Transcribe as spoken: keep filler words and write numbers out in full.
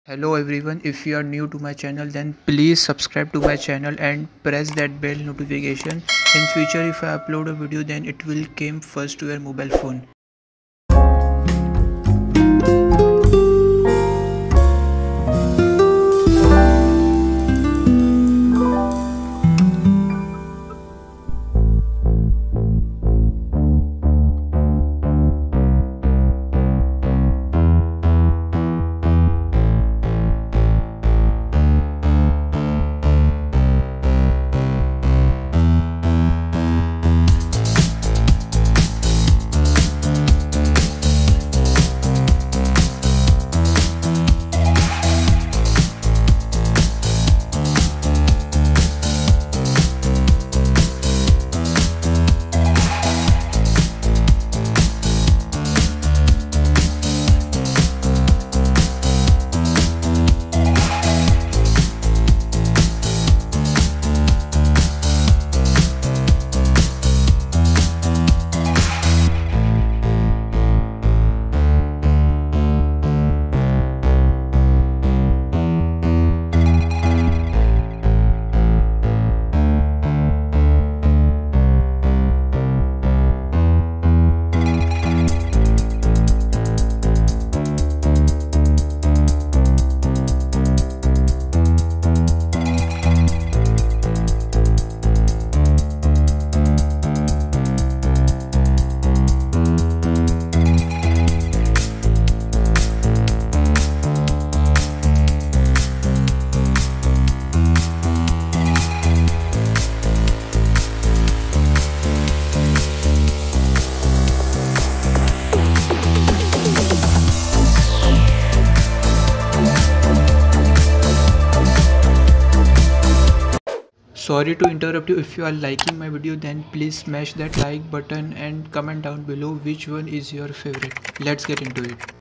Hello everyone, if you are new to my channel then please subscribe to my channel and press that bell notification. In future if I upload a video then it will come first to your mobile phone. Sorry to interrupt you. If you are liking my video then please smash that like button and comment down below which one is your favorite. Let's get into it.